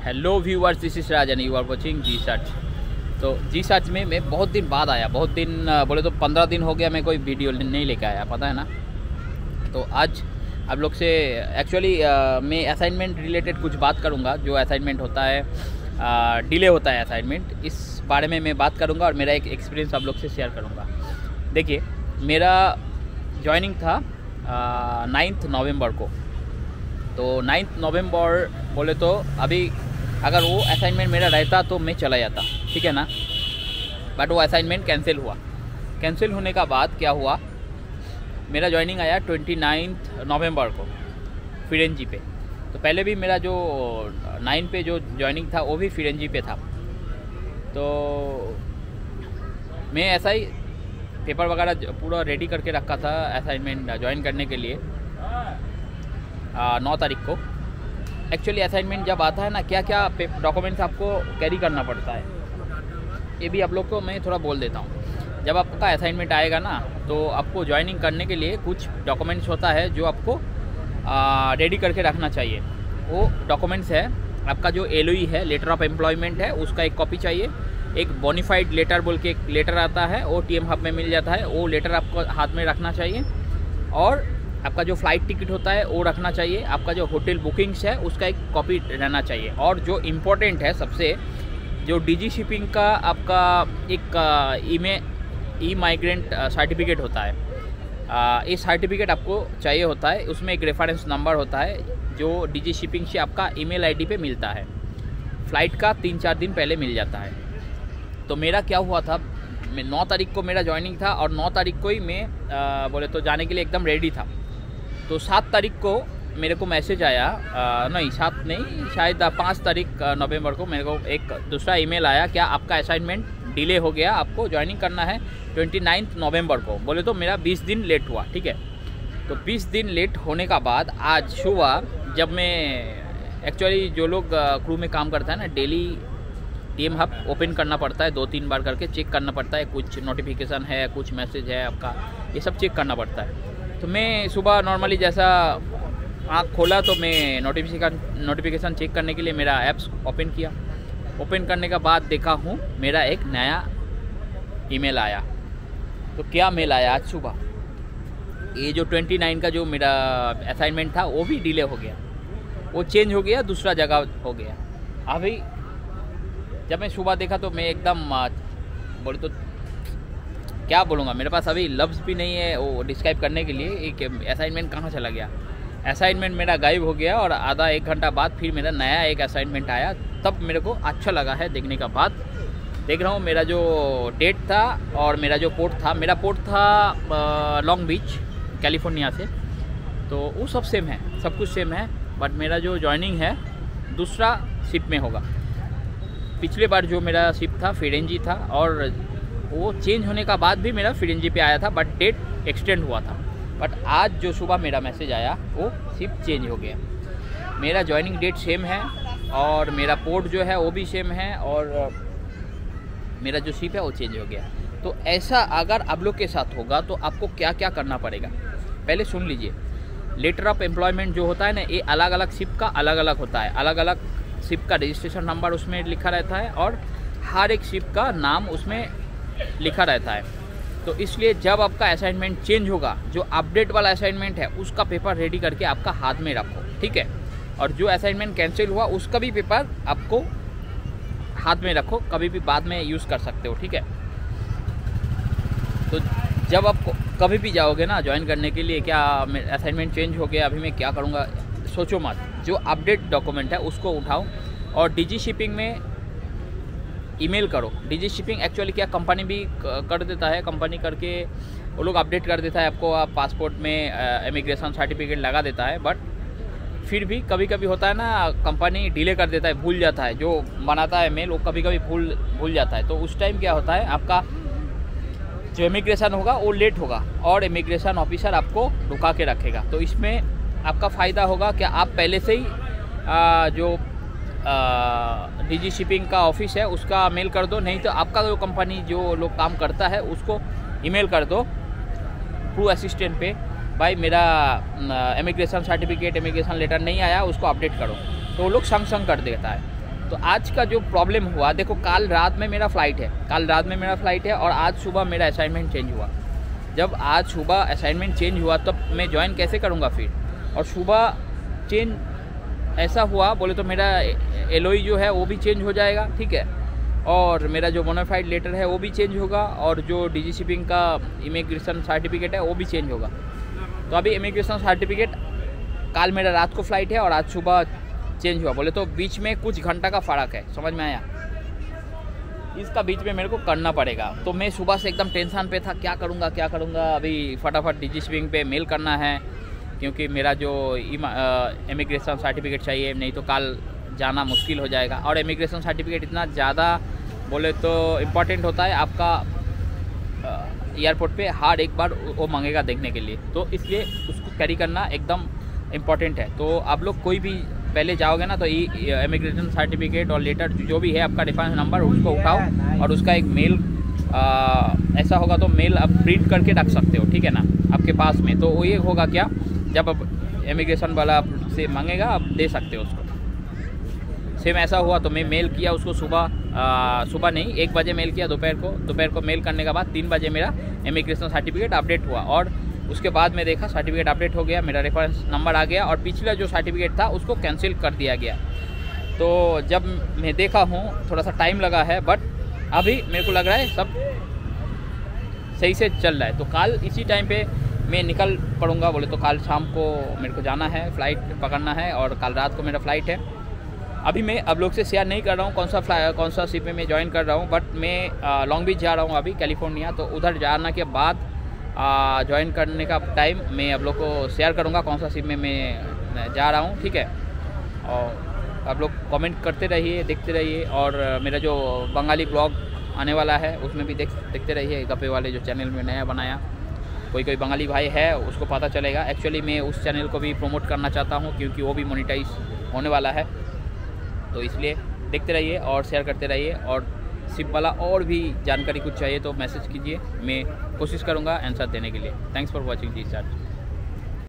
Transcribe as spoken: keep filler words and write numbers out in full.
Hello viewers, this is Rajan, you are watching G search. तो G search में मैं बहुत दिन बाद आया, बहुत दिन बोले तो पंद्रह दिन हो गया मैं कोई वीडियो नहीं लेके आया, पता है ना। तो आज आप लोग से एक्चुअली मैं असाइनमेंट रिलेटेड कुछ बात करूंगा। जो असाइनमेंट होता है, डिले होता है असाइनमेंट, इस बारे में मैं बात करूंगा और मेरा एक एक्सपीरियंस आप लोग से शेयर करूंगा। देखिए, मेरा जॉइनिंग था नाइन्थ नवंबर को। तो नाइन्थ नवंबर बोले तो अभी अगर वो असाइनमेंट मेरा रहता तो मैं चला जाता, ठीक है ना। बट वो असाइनमेंट कैंसिल हुआ। कैंसिल होने का बाद क्या हुआ, मेरा जॉइनिंग आया ट्वेंटी नाइन्थ नवंबर को फिरेंजी पे। तो पहले भी मेरा जो नाइन पे जो जॉइनिंग था वो भी फिरेंजी पे था। तो मैं ऐसा ही पेपर वगैरह पूरा रेडी करके रखा था असाइनमेंट ज्वाइन करने के लिए नौ तारीख को। एक्चुअली असाइनमेंट जब आता है ना, क्या क्या डॉक्यूमेंट्स आपको कैरी करना पड़ता है, ये भी आप लोग को मैं थोड़ा बोल देता हूँ। जब आपका असाइनमेंट आएगा ना, तो आपको ज्वाइनिंग करने के लिए कुछ डॉक्यूमेंट्स होता है जो आपको रेडी करके रखना चाहिए। वो डॉक्यूमेंट्स है आपका जो एल ओ ई है, लेटर ऑफ एम्प्लॉयमेंट है, उसका एक कॉपी चाहिए। एक बोनीफाइड लेटर बोल के एक लेटर आता है, वो टी एम हब में मिल जाता है, वो लेटर आपको हाथ में रखना चाहिए। और आपका जो फ़्लाइट टिकट होता है वो रखना चाहिए। आपका जो होटल बुकिंग्स है उसका एक कॉपी रहना चाहिए। और जो इम्पोर्टेंट है सबसे, जो डीजी शिपिंग का आपका एक ई में ई माइग्रेंट सर्टिफिकेट होता है, ये सर्टिफिकेट आपको चाहिए होता है। उसमें एक रेफरेंस नंबर होता है जो डीजी शिपिंग से आपका ईमेल आईडी पे मिलता है। फ़्लाइट का तीन चार दिन पहले मिल जाता है। तो मेरा क्या हुआ था, मैं नौ तारीख को मेरा ज्वाइनिंग था और नौ तारीख को ही मैं आ, बोले तो जाने के लिए एकदम रेडी था। तो सात तारीख को मेरे को मैसेज आया, आ, नहीं सात नहीं शायद पाँच तारीख नवंबर को मेरे को एक दूसरा ईमेल आया, क्या आपका असाइनमेंट डिले हो गया, आपको ज्वाइनिंग करना है ट्वेंटी नाइन्थ नवंबर को। बोले तो मेरा बीस दिन लेट हुआ, ठीक है। तो बीस दिन लेट होने का बाद आज सुबह जब मैं एक्चुअली जो लोग क्रू में काम करता है ना, daily T M hub open करना पड़ता है, दो तीन बार करके चेक करना पड़ता है। कुछ नोटिफिकेशन है, कुछ मैसेज है आपका, ये सब चेक करना पड़ता है। तो मैं सुबह नॉर्मली जैसा आँख खोला तो मैं नोटिफिकेशन नोटिफिकेशन चेक करने के लिए मेरा ऐप्स ओपन किया। ओपन करने के बाद देखा हूँ मेरा एक नया ईमेल आया। तो क्या मेल आया आज सुबह, ये जो ट्वेंटी नाइन का जो मेरा असाइनमेंट था वो भी डिले हो गया, वो चेंज हो गया, दूसरा जगह हो गया। अभी जब मैं सुबह देखा तो मैं एकदम बोले तो क्या बोलूँगा, मेरे पास अभी लफ्ज़ भी नहीं है वो डिस्क्राइब करने के लिए एक असाइनमेंट कहाँ चला गया। असाइनमेंट मेरा गायब हो गया और आधा एक घंटा बाद फिर मेरा नया एक असाइनमेंट आया। तब मेरे को अच्छा लगा है देखने का बाद। देख रहा हूँ मेरा जो डेट था और मेरा जो पोर्ट था, मेरा पोर्ट था लॉन्ग बीच कैलिफोर्निया से। तो वो सब सेम है, सब कुछ सेम है। बट मेरा जो ज्वाइनिंग है दूसरा शिप में होगा। पिछले बार जो मेरा शिप था फिरेंजी था और वो चेंज होने का बाद भी मेरा फिरेंजी पे आया था, बट डेट एक्सटेंड हुआ था। बट आज जो सुबह मेरा मैसेज आया वो शिप चेंज हो गया। मेरा ज्वाइनिंग डेट सेम है और मेरा पोर्ट जो है वो भी सेम है और मेरा जो शिप है वो चेंज हो गया। तो ऐसा अगर आप लोग के साथ होगा तो आपको क्या क्या करना पड़ेगा, पहले सुन लीजिए। लेटर ऑफ एम्प्लॉयमेंट जो होता है ना, ये अलग अलग शिप का अलग अलग होता है। अलग अलग शिप का रजिस्ट्रेशन नंबर उसमें लिखा रहता है और हर एक शिप का नाम उसमें लिखा रहता है। तो इसलिए जब आपका असाइनमेंट चेंज होगा, जो अपडेट वाला असाइनमेंट है उसका पेपर रेडी करके आपका हाथ में रखो, ठीक है। और जो असाइनमेंट कैंसिल हुआ उसका भी पेपर आपको हाथ में रखो, कभी भी बाद में यूज़ कर सकते हो, ठीक है। तो जब आप कभी भी जाओगे ना ज्वाइन करने के लिए, क्या असाइनमेंट चेंज हो गया, अभी मैं क्या करूँगा, सोचो मत। जो अपडेट डॉक्यूमेंट है उसको उठाओ और डीजी शिपिंग में ईमेल करो। डीजी शिपिंग एक्चुअली क्या कंपनी भी कर देता है, कंपनी करके वो लोग अपडेट कर देता है आपको, आप पासपोर्ट में इमिग्रेशन सर्टिफिकेट लगा देता है। बट फिर भी कभी कभी होता है ना, कंपनी डिले कर देता है, भूल जाता है, जो बनाता है मेल वो कभी कभी भूल भूल जाता है। तो उस टाइम क्या होता है, आपका जो इमिग्रेशन होगा वो लेट होगा और इमिग्रेशन ऑफिसर आपको रुका के रखेगा। तो इसमें आपका फ़ायदा होगा कि आप पहले से ही आ, जो डीजी शिपिंग का ऑफिस है उसका मेल कर दो, नहीं तो आपका जो कंपनी जो लोग काम करता है उसको ईमेल कर दो क्रू असिस्टेंट पे, भाई मेरा इमिग्रेशन सर्टिफिकेट इमिग्रेशन लेटर नहीं आया, उसको अपडेट करो। तो वो लोग संग संग कर देता है। तो आज का जो प्रॉब्लम हुआ, देखो कल रात में मेरा फ़्लाइट है, कल रात में मेरा फ़्लाइट है और आज सुबह मेरा असाइनमेंट चेंज हुआ। जब आज सुबह असाइनमेंट चेंज हुआ तब मैं ज्वाइन कैसे करूँगा फिर? और सुबह चेंज ऐसा हुआ बोले तो मेरा एलओई जो है वो भी चेंज हो जाएगा, ठीक है, और मेरा जो बोनाफाइड लेटर है वो भी चेंज होगा, और जो डी जी शिपिंग का इमिग्रेशन सर्टिफिकेट है वो भी चेंज होगा। तो अभी इमिग्रेशन सर्टिफिकेट कल मेरा रात को फ़्लाइट है और आज सुबह चेंज हुआ, बोले तो बीच में कुछ घंटा का फ़र्क है, समझ में आया? इसका बीच में मेरे को करना पड़ेगा। तो मैं सुबह से एकदम टेंशन पे था, क्या करूँगा क्या करूँगा। अभी फटाफट डी जी शिपिंग पे मेल करना है क्योंकि मेरा जो इमिग्रेशन सर्टिफिकेट चाहिए, नहीं तो कल जाना मुश्किल हो जाएगा। और इमिग्रेशन सर्टिफिकेट इतना ज़्यादा बोले तो इम्पॉर्टेंट होता है, आपका एयरपोर्ट पे हर एक बार वो मांगेगा देखने के लिए, तो इसलिए उसको कैरी करना एकदम इम्पॉर्टेंट है। तो आप लोग कोई भी पहले जाओगे ना तो इमिग्रेशन सर्टिफिकेट और लेटर जो भी है आपका रेफरेंस नंबर उसको उठाओ और उसका एक मेल आ, ऐसा होगा तो मेल आप प्रिंट करके रख सकते हो, ठीक है ना, आपके पास में। तो वो ये होगा क्या, जब आप इमिग्रेशन वाला से मांगेगा आप दे सकते हो उसको। सेम ऐसा हुआ तो मैं मेल किया उसको सुबह, सुबह नहीं एक बजे मेल किया, दोपहर को दोपहर को मेल करने के बाद तीन बजे मेरा इमिग्रेशन सर्टिफिकेट अपडेट हुआ और उसके बाद मैं देखा सर्टिफिकेट अपडेट हो गया, मेरा रेफरेंस नंबर आ गया और पिछला जो सर्टिफिकेट था उसको कैंसिल कर दिया गया। तो जब मैं देखा हूँ थोड़ा सा टाइम लगा है, बट अभी मेरे को लग रहा है सब सही से चल रहा है। तो कल इसी टाइम पे मैं निकल पड़ूँगा, बोले तो कल शाम को मेरे को जाना है, फ़्लाइट पकड़ना है और कल रात को मेरा फ़्लाइट है। अभी मैं अब लोग से शेयर नहीं कर रहा हूँ कौन सा फ्लाई कौन सा शिप में मैं ज्वाइन कर रहा हूँ, बट मैं लॉन्ग बीच जा रहा हूँ अभी कैलिफोर्निया। तो उधर जाने के बाद ज्वाइन करने का टाइम मैं आप लोग को शेयर करूँगा कौन सा शिप में मैं जा रहा हूँ, ठीक है। और आप लोग कमेंट करते रहिए, देखते रहिए, और मेरा जो बंगाली ब्लॉग आने वाला है उसमें भी देख देखते रहिए। गप्पे वाले जो चैनल में नया बनाया, कोई कोई बंगाली भाई है उसको पता चलेगा। एक्चुअली मैं उस चैनल को भी प्रमोट करना चाहता हूँ क्योंकि वो भी मोनेटाइज होने वाला है, तो इसलिए देखते रहिए और शेयर करते रहिए। और शिप वाला और भी जानकारी कुछ चाहिए तो मैसेज कीजिए, मैं कोशिश करूँगा आंसर देने के लिए। Thanks for watching G charge.